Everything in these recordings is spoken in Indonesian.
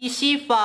Siva.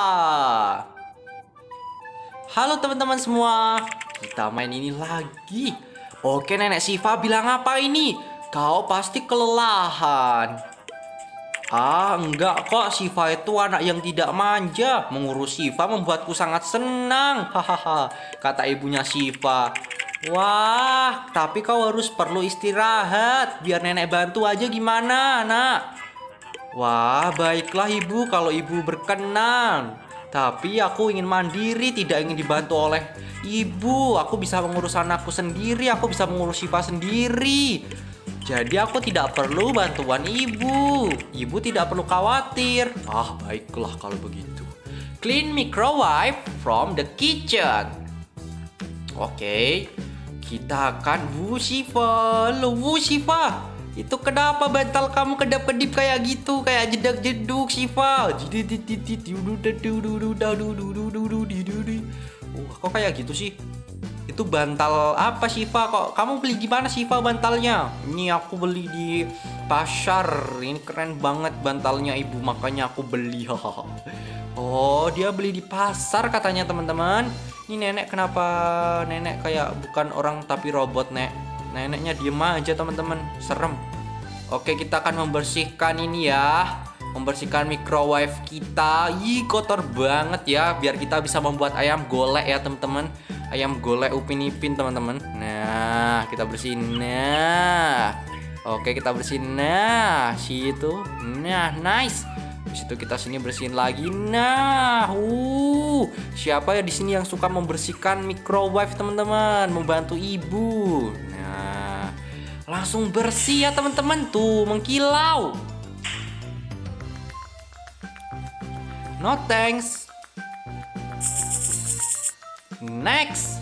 Halo teman-teman semua, kita main ini lagi. Oke, Nenek Siva bilang apa ini? Kau pasti kelelahan. Enggak kok, Siva itu anak yang tidak manja. Mengurus Siva membuatku sangat senang. Hahaha, kata ibunya Siva. Wah, tapi kau harus perlu istirahat. Biar nenek bantu aja gimana, nak? Wah, baiklah ibu kalau ibu berkenan. Tapi aku ingin mandiri, tidak ingin dibantu oleh ibu. Aku bisa mengurus anakku sendiri, aku bisa mengurus Siva sendiri. Jadi aku tidak perlu bantuan ibu. Ibu tidak perlu khawatir. Baiklah kalau begitu. Clean microwave from the kitchen. Oke, kita akan Siva. Loh, Siva. Itu kenapa bantal kamu kedap-kedip kayak gitu? Kayak jedak-jeduk, Siva. Kok kayak gitu sih? Itu bantal apa, Siva? Kok kamu beli gimana, Siva, bantalnya? Ini aku beli di pasar. Ini keren banget bantalnya ibu, makanya aku beli. Oh, dia beli di pasar katanya, teman-teman. Ini nenek kenapa? Nenek kayak bukan orang tapi robot, Nek. Neneknya diem aja, teman-teman. Serem. Oke, kita akan membersihkan ini ya. Membersihkan microwave kita. Kotor banget ya. Biar kita bisa membuat ayam golek ya, teman-teman. Ayam golek Upin Ipin, teman-teman. Nah, kita bersihin. Nah. Oke, kita bersihin. Nah, situ. Nah, nice. Situ kita sini bersihin lagi. Nah, siapa ya di sini yang suka membersihkan microwave, teman-teman? Membantu ibu. Nah, langsung bersih ya, teman-teman. Tuh, mengkilau. No thanks. Next.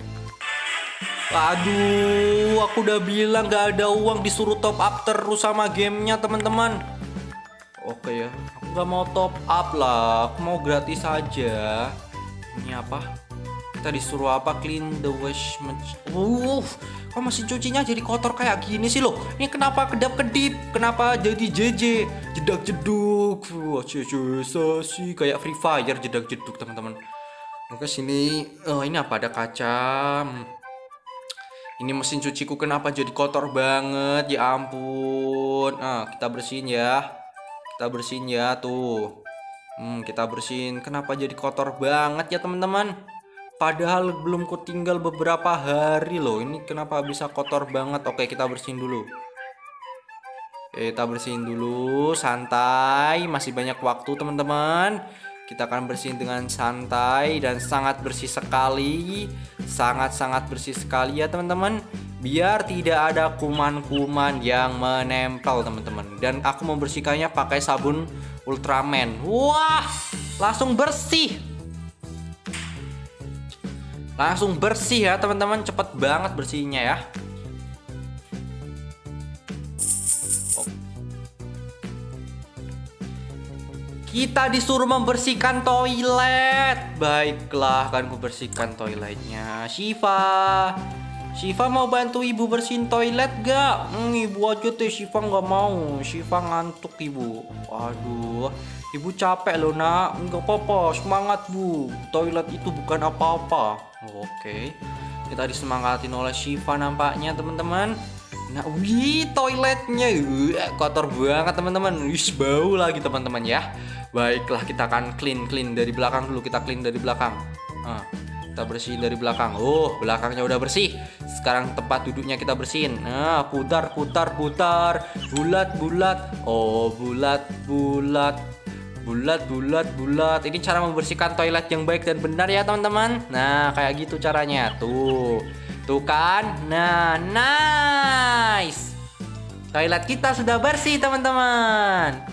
Aduh, aku udah bilang gak ada uang, disuruh top up terus sama gamenya, teman-teman. Oke ya, aku gak mau top up lah, aku mau gratis aja. Ini apa? Kita disuruh apa? Clean the wash machine. Kok mesin cucinya jadi kotor kayak gini sih loh? Ini kenapa kedap-kedip? Kenapa jadi JJ? Jedak-jeduk. Sih kayak Free Fire jedak-jeduk, teman-teman. Oke, sini. Ini apa? Ada kaca. Ini mesin cuciku kenapa jadi kotor banget? Ya ampun. Kita bersihin ya. Kita bersihin ya, tuh. Kita bersihin. Kenapa jadi kotor banget ya, teman-teman? Padahal belum kutinggal beberapa hari loh. Ini kenapa bisa kotor banget? Oke, kita bersihin dulu. Kita bersihin dulu, santai. Masih banyak waktu, teman-teman. Kita akan bersihin dengan santai dan sangat bersih sekali. Sangat-sangat bersih sekali ya, teman-teman. Biar tidak ada kuman-kuman yang menempel, teman-teman. Dan aku membersihkannya pakai sabun Ultraman. Wah, langsung bersih. Langsung bersih ya, teman-teman. Cepet banget bersihnya ya. Kita disuruh membersihkan toilet. Baiklah, akan kubersihkan toiletnya. Siva mau bantu ibu bersihin toilet gak? Ibu aja deh, Siva nggak mau. Siva ngantuk, ibu. Aduh, ibu capek loh, nak. Nggak apa-apa, semangat, bu. Toilet itu bukan apa-apa. Oke, kita disemangatin oleh Siva nampaknya, teman-teman. Nah, toiletnya kotor banget, teman-teman. Bau lagi, teman-teman ya. Baiklah, kita akan clean dari belakang dulu. Kita clean dari belakang. Kita bersihin dari belakang. Belakangnya udah bersih. Sekarang tempat duduknya kita bersihin. Putar. Bulat. Bulat. Ini cara membersihkan toilet yang baik dan benar ya, teman-teman. Nah, kayak gitu caranya. Tuh kan. Nah, nice. Toilet kita sudah bersih, teman-teman.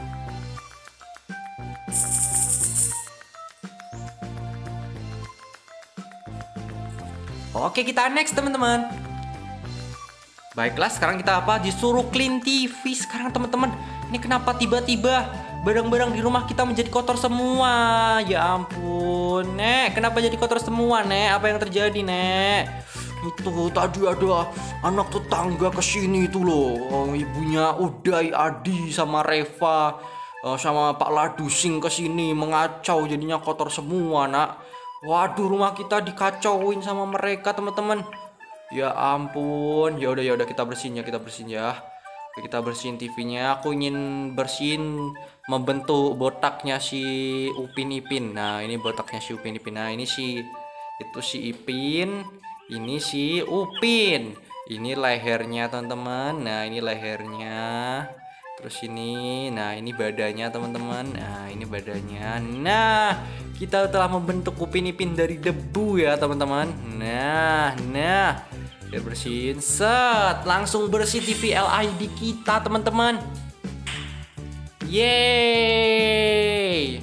Oke, kita next, teman-teman. Baiklah, sekarang kita apa? Disuruh clean TV sekarang, teman-teman. Ini kenapa tiba-tiba barang-barang di rumah kita menjadi kotor semua? Ya ampun, Nek. Kenapa jadi kotor semua, Nek? Apa yang terjadi, Nek? Itu tadi ada anak tetangga kesini itu loh. Ibunya Uday, Adi, sama Reva. sama Pak Ladusing ke sini mengacau, jadinya kotor semua, Nak. Waduh, rumah kita dikacauin sama mereka, teman-teman. Ya ampun. Ya udah kita bersihin ya, Oke, kita bersihin TV-nya. Aku ingin bersihin membentuk botaknya si Upin Ipin. Nah, ini botaknya si Upin Ipin. Nah, ini itu si Ipin, ini si Upin. Ini lehernya, teman-teman. Nah, ini lehernya. Terus ini, nah ini badannya, teman-teman. Nah, ini badannya. Nah, kita telah membentuk Upin Ipin dari debu ya, teman-teman. Nah. Kita bersihin, set, langsung bersih TV LED kita, teman-teman. Yeay.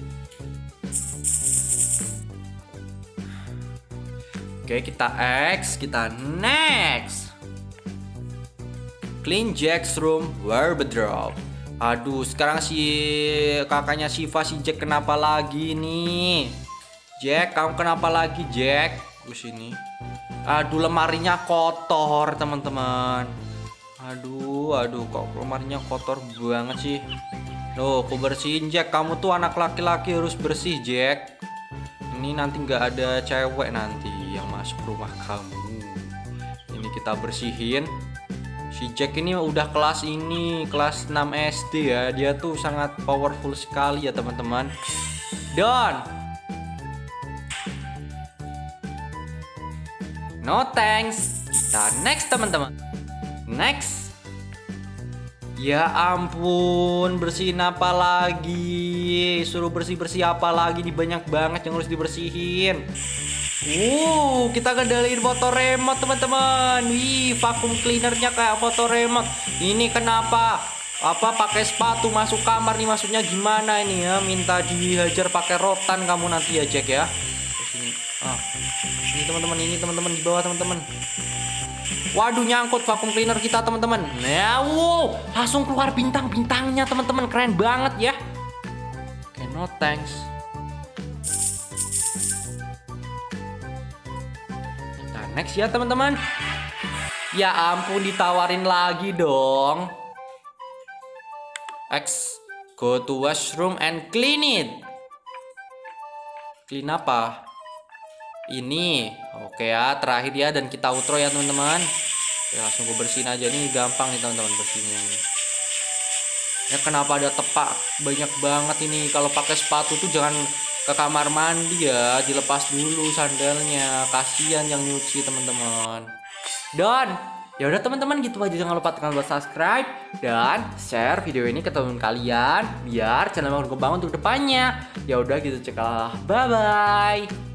Oke, kita next. Clean Jack's room wardrobe. Aduh, sekarang si kakaknya Shiva, si Jack kenapa lagi nih? Jack, kamu kenapa lagi, Jack? Sini. Aduh, lemarinya kotor, teman-teman. Aduh, kok lemarinya kotor banget sih. Loh, aku bersihin, Jack. Kamu tuh anak laki-laki harus bersih, Jack. Ini nanti nggak ada cewek nanti yang masuk rumah kamu. Ini kita bersihin. Si Jack ini udah kelas 6 SD ya. Dia tuh sangat powerful sekali ya, teman-teman. Done. No thanks. Kita next, teman-teman. Next. Ya ampun, bersihin apa lagi? Suruh bersih-bersih apa lagi? Ini banyak banget yang harus dibersihin. Kita kendaliin foto remote, teman-teman. Wih, vacuum cleanernya kayak foto remote. Ini kenapa? Pakai sepatu masuk kamar nih, maksudnya gimana ini ya? Minta dihajar pakai rotan kamu nanti ya, Jack ya. Sini. Ini teman-teman, di bawah, teman-teman. Waduh, nyangkut vacuum cleaner kita, teman-teman. Nah, langsung keluar bintang-bintangnya, teman-teman. Keren banget ya. Oke, no thanks. Next ya, teman-teman. Ya ampun, ditawarin lagi dong. X, go to washroom and clean it. Clean apa? Ini. Oke ya, terakhir ya, dan kita outro ya, teman-teman. Oke, langsung gue bersihin aja nih, gampang nih, teman-teman, bersihinnya ini. Ya, kenapa ada tepak banyak banget ini? Kalau pakai sepatu tuh jangan ke kamar mandi ya, dilepas dulu sandalnya, kasihan yang nyuci, teman-teman. Dan ya udah, teman-teman, gitu aja. Jangan lupa tekan buat subscribe dan share video ini ke teman kalian biar channel Bangun untuk depannya. Ya udah gitu, ceklah, bye bye.